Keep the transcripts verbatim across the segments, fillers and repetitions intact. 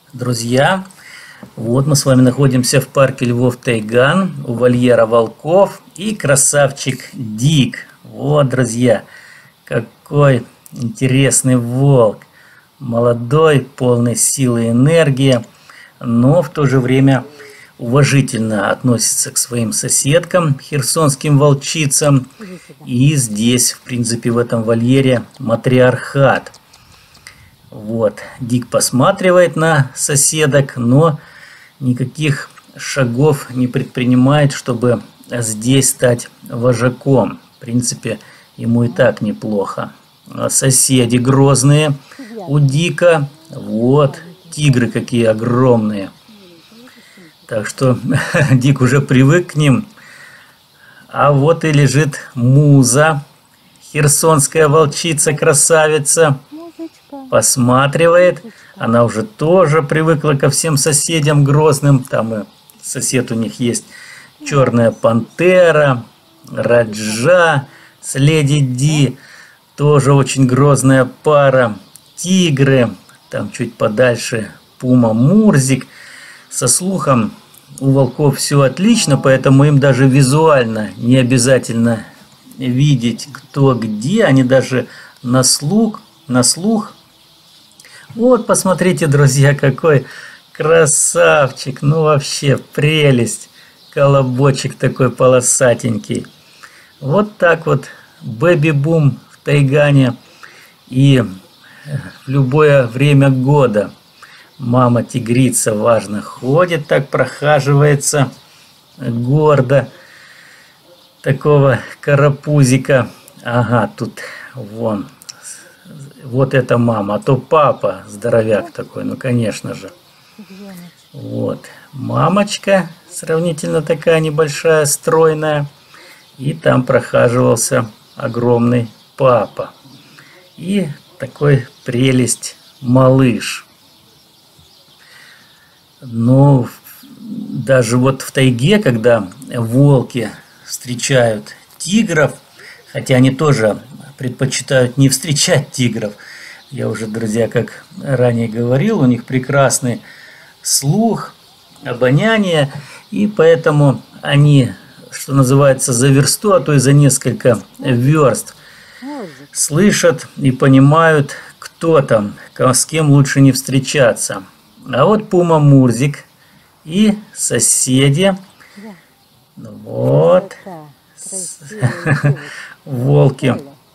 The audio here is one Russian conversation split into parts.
Друзья, вот мы с вами находимся в парке Львов Тайган, у вольера волков и красавчик Дик. Вот, друзья, какой интересный волк. Молодой, полный силы и энергии, но в то же время уважительно относится к своим соседкам, херсонским волчицам. И здесь, в принципе, в этом вольере матриархат. Вот, Дик посматривает на соседок, но никаких шагов не предпринимает, чтобы здесь стать вожаком. В принципе, ему и так неплохо. А соседи грозные у Дика. Вот, тигры какие огромные. Так что Дик уже привык к ним. А вот и лежит Муза, херсонская волчица-красавица. Посматривает. Она уже тоже привыкла ко всем соседям грозным. Там и сосед у них есть черная пантера, Раджа с Леди Ди. Тоже очень грозная пара. Тигры. Там чуть подальше Пума Мурзик. Со слухом у волков все отлично, поэтому им даже визуально не обязательно видеть, кто где. Они даже на слух, на слух. Вот, посмотрите, друзья, какой красавчик. Ну, вообще, прелесть. Колобочек такой полосатенький. Вот так вот бэби-бум в Тайгане. И в любое время года мама-тигрица, важно, ходит так, прохаживается гордо. Такого карапузика. Ага, тут вон. Вот это мама, а то папа здоровяк такой, ну конечно же. Вот, мамочка сравнительно такая небольшая, стройная. И там прохаживался огромный папа. И такой прелесть малыш. Но даже вот в тайге, когда волки встречают тигров, хотя они тоже предпочитают не встречать тигров. Я уже, друзья, как ранее говорил, у них прекрасный слух, обоняние, и поэтому они, что называется, за версту, а то и за несколько верст слышат и понимают, кто там, с кем лучше не встречаться. А вот Пума Мурзик и соседи, вот, волки.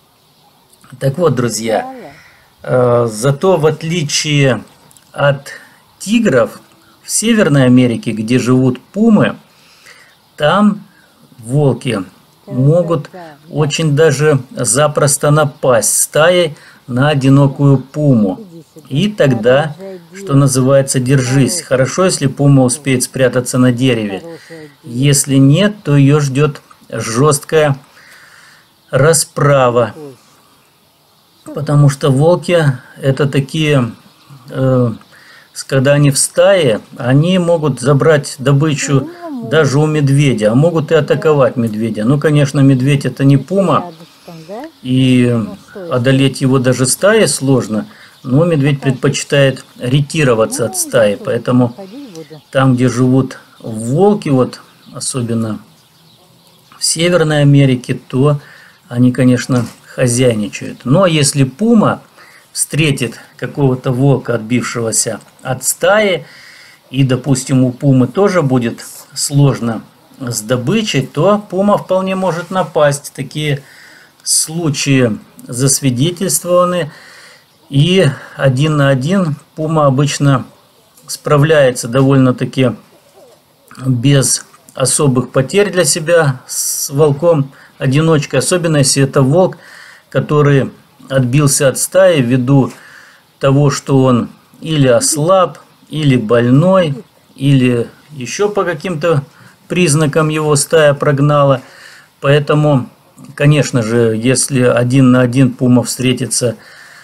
Так вот, друзья, э, зато в отличие от тигров, в Северной Америке, где живут пумы, там волки могут очень даже запросто напасть стаей на одинокую пуму. И тогда, что называется, держись. Хорошо, если пума успеет спрятаться на дереве. Если нет, то ее ждет жесткая расправа. Потому что волки это такие, э, когда они в стае, они могут забрать добычу даже у медведя, а могут и атаковать медведя. Ну, конечно, медведь это не пума, и одолеть его даже стаей сложно, но медведь предпочитает ретироваться от стаи, поэтому там, где живут волки, вот особенно в Северной Америке, то они, конечно, хозяйничают. Но если пума встретит какого-то волка, отбившегося от стаи, и, допустим, у пумы тоже будет сложно с добычей, то пума вполне может напасть. Такие случаи засвидетельствованы. И один на один пума обычно справляется довольно-таки без особых потерь для себя с волком-одиночкой. Особенно если это волк, который отбился от стаи ввиду того, что он или ослаб, или больной, или еще по каким-то признакам его стая прогнала. Поэтому, конечно же, если один на один пума встретится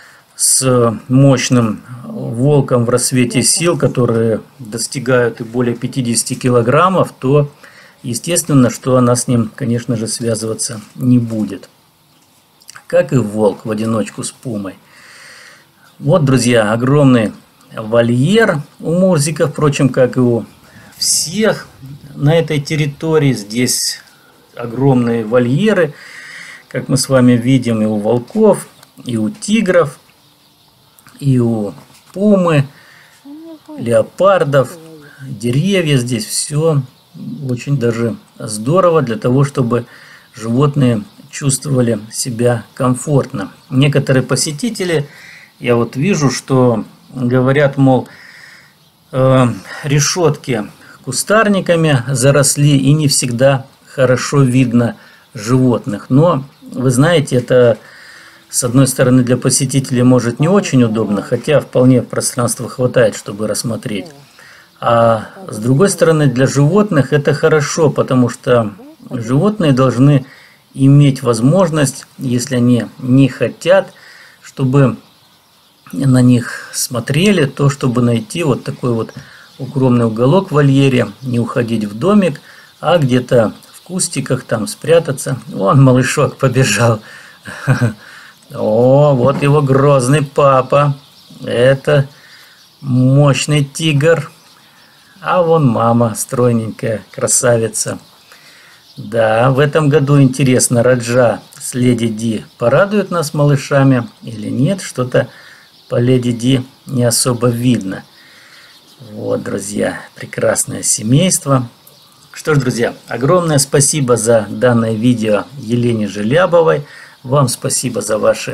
с мощным волком в рассвете сил, которые достигают и более пятидесяти килограммов, то естественно, что она с ним, конечно же, связываться не будет. Как и волк в одиночку с пумой. Вот, друзья, огромный вольер у Мурзика, впрочем, как и у всех на этой территории. Здесь огромные вольеры, как мы с вами видим, и у волков, и у тигров, и у пумы, леопардов, деревья. Здесь все очень даже здорово для того, чтобы животные чувствовали себя комфортно. Некоторые посетители, я вот вижу, что говорят, мол, э, решетки кустарниками заросли и не всегда хорошо видно животных. Но вы знаете, это с одной стороны для посетителей может не очень удобно, хотя вполне пространства хватает, чтобы рассмотреть. А с другой стороны для животных это хорошо, потому что животные должны иметь возможность, если они не хотят, чтобы на них смотрели, то чтобы найти вот такой вот укромный уголок в вольере, не уходить в домик, а где-то в кустиках там спрятаться. Вон малышок побежал. О, вот его грозный папа. Это мощный тигр. А вон мама стройненькая, красавица. Да, в этом году интересно, Раджа с Леди Ди порадуют нас малышами или нет, что-то по Леди Ди не особо видно. Вот, друзья, прекрасное семейство. Что ж, друзья, огромное спасибо за данное видео Елене Желябовой. Вам спасибо за ваши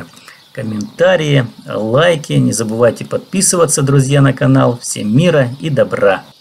комментарии, лайки. Не забывайте подписываться, друзья, на канал. Всем мира и добра.